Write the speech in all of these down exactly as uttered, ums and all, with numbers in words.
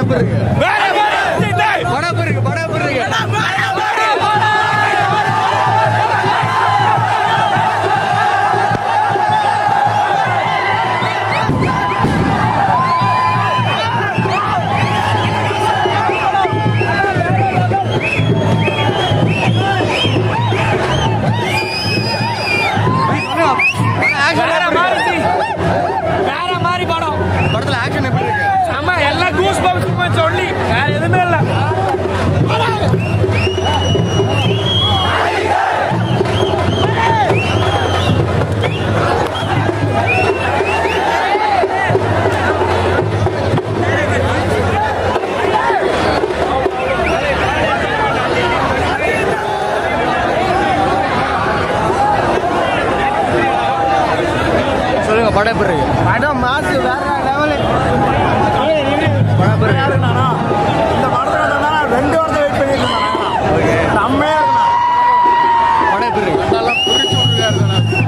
எப்படி இருக்கு? படம் எப்படி இருக்கு? படம் எப்படி இருக்கு? படம் எப்படி இருக்கு? படம் மாசு வேற லெவலு. படம் எப்படி இருக்கு? இந்த படத்துல ரெண்டு வருஷம் வெயிட் பண்ணிட்டு இருந்தேன். செம்மையா இருக்கு. படம் எப்படி இருக்கு? நல்லா புடிச்சு விட்டுருக்காரு.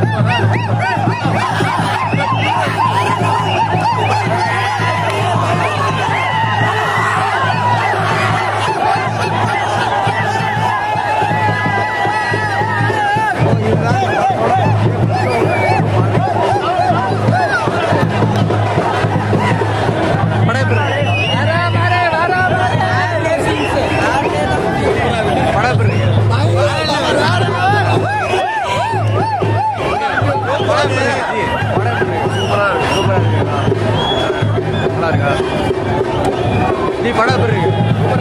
நீ படம் எப்படி இருக்கு?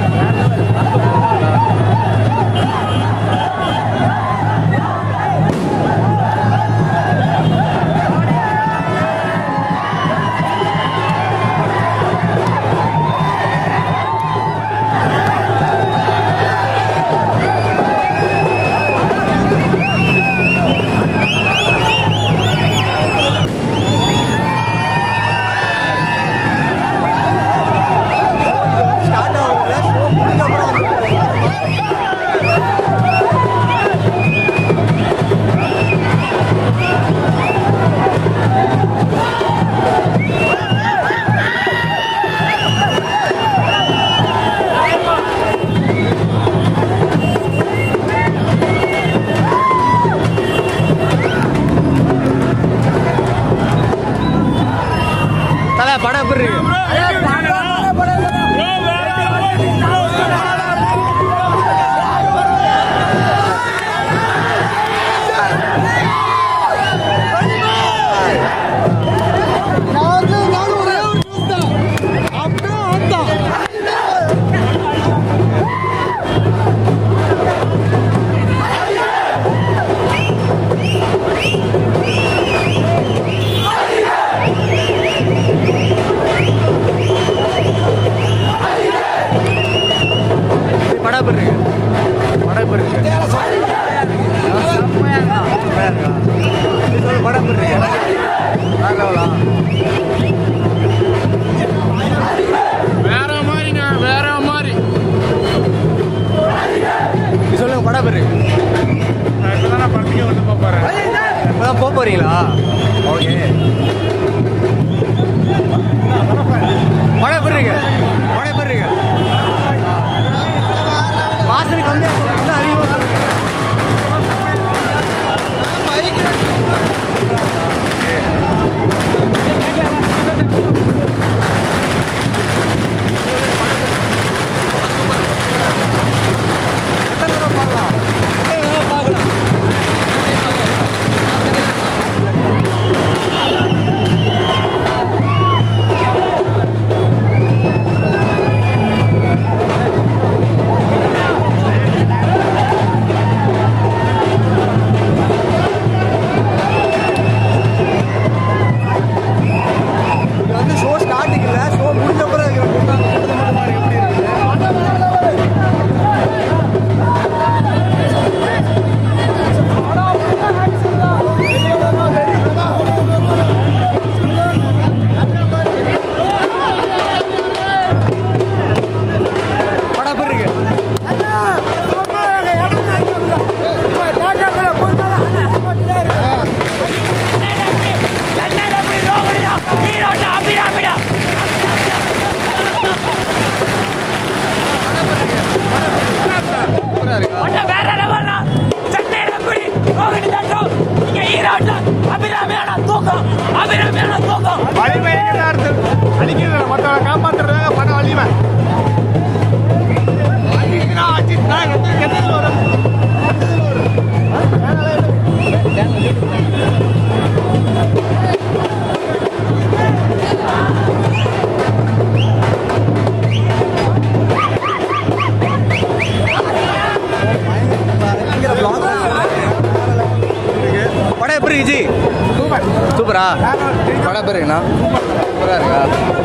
படம் எப்படி இருக்கு? வேற மாதிரிங்க, வேற மாதிரி சொல்லுங்க. படம் பேரு இப்பதான் படத்துக்கு வந்து போறேன். இப்பதான் போக போறீங்களா? ஓகே. படம் பேருங்க, படம் பேருங்க. வாசனை கம்மியா அதிகமாக சொல்லுங்க. பார்க்கலாம். சூப்பரா படம் பேருங்கண்ணா சூப்பராக இருக்கா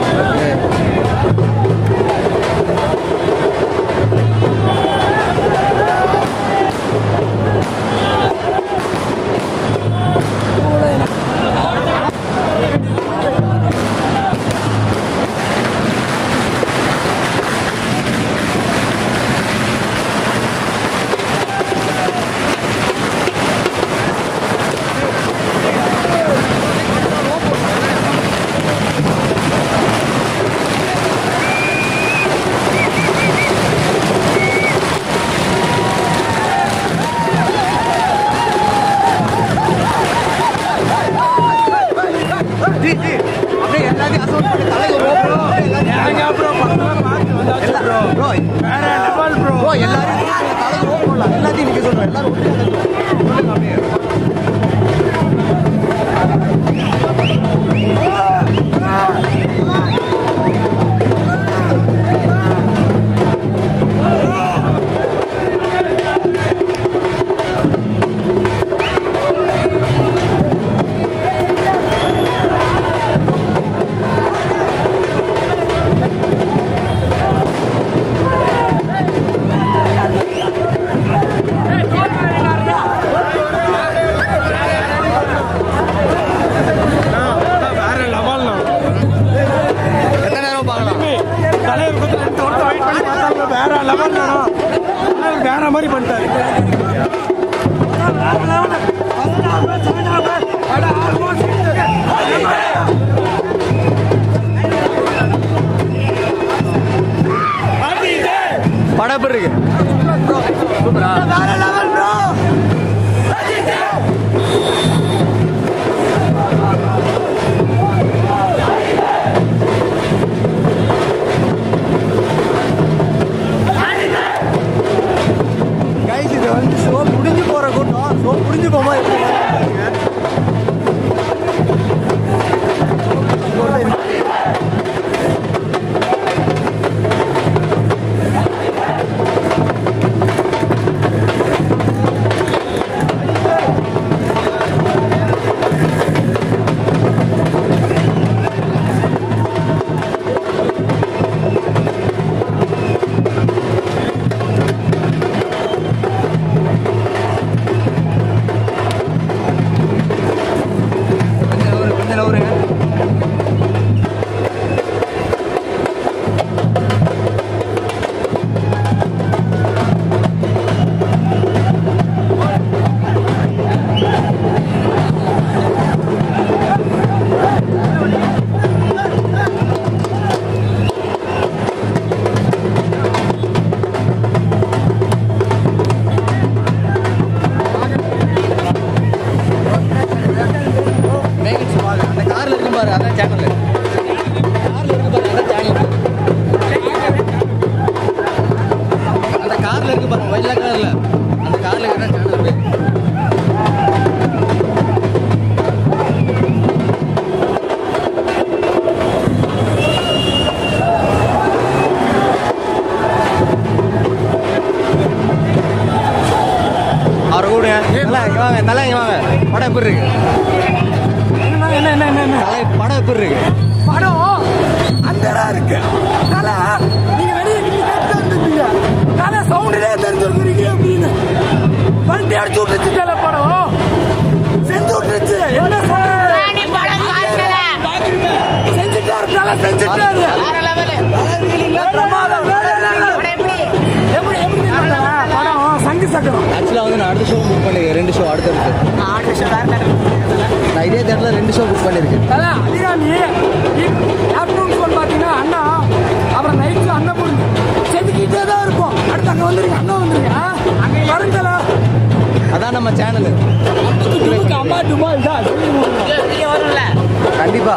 படம் இருக்கு சூப்பரா வேற லெவல் ப்ரோ கைஸ் இது வந்து ஷோ முடிஞ்சு போற கூட்டம் ஷோ முடிஞ்சு போமா எப்படி தலை இங்க வாங்க படம் எப்படி இருக்கு என்ன என்ன என்ன தலை படம் எப்படி இருக்கு படம் அந்தடா இருக்கு தலை நீங்க வெளிய நீங்க கேட்டுட்டீங்க தலை சவுண்ட்லயே தெரிஞ்சிருக்கீங்க அப்படினு வண்டி அடிச்சு விட்டுச்சு தலை படம் செஞ்சு விட்டுச்சு என்ன சொல்ற நீ படம் பாக்கல செஞ்சுட்டாரு தலை செஞ்சுட்டாரு வேற லெவல் பிரமாதம் எப்படி எப்படி எப்படி படம் சங்கி சக்கரம் ஆக்சுவலா வந்து நான் அடுத்த ஷோ புக் பண்ணிருக்கேன் ரெண்டு ஷோ அடுத்து இருக்கு அடுத்த ஷோ வேற நான் இதே தேட்டர்ல ரெண்டு ஷோ புக் பண்ணிருக்கேன் அதான் அதிகாமி ஆஃப்டர்நூன் ஷோ பாத்தீங்கன்னா அண்ணா அப்புறம் நைட் ஷோ அண்ணா போடுங்க செஞ்சுக்கிட்டே தான் இருக்கும் அடுத்து அங்க வந்துருங்க அண்ணா வந்துருங்க அங்க வருங்கல அதான் நம்ம சேனல் அம்மா டுமா இதா நீங்க வரும்ல கண்டிப்பா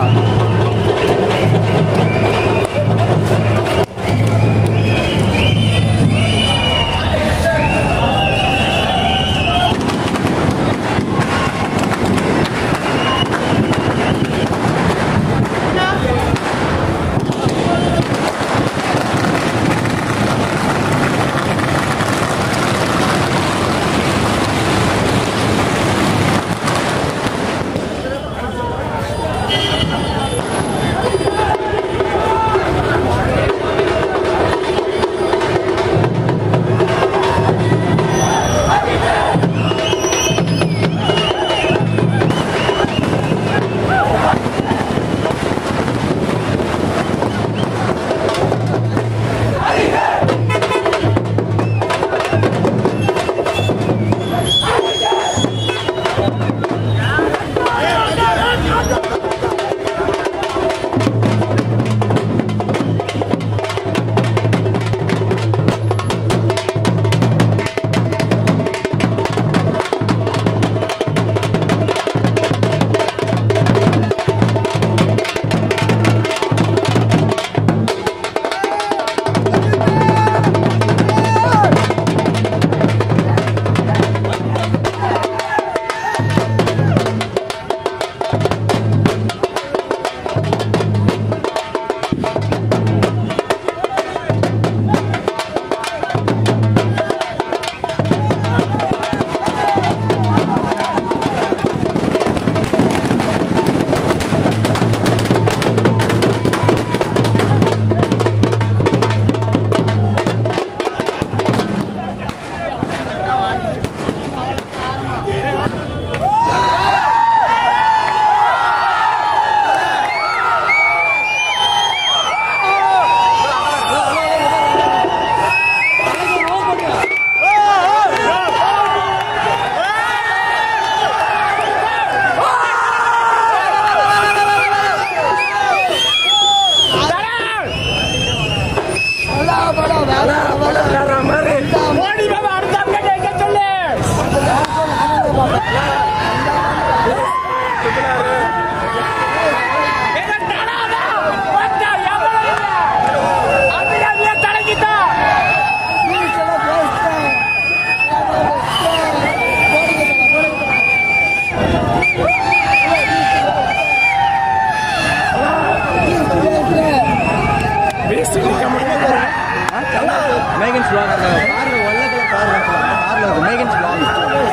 கார்ல வெள்ளை கலர் கார் கார்ல இருக்கும் மேகன்ஸ் பிளாக்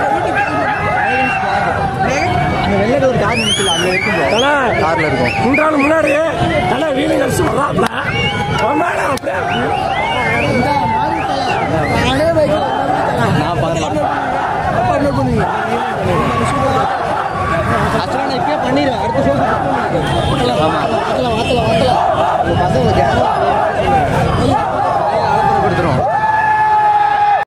அந்த வெள்ளை கலர் கார் நிற்கல அங்கே இருக்கும் கார்ல இருக்கும் மூன்றாள் முன்னாடி தலை வீடு கழிச்சு வர்றாப்ல நான் பார்க்கலாம் ஆக்சுவலாக நான் இப்பயே பண்ணிடுவேன் அடுத்த ஷோ ஆமாம் வாத்தலாம் வாத்தலாம் வாத்தலாம் பசங்க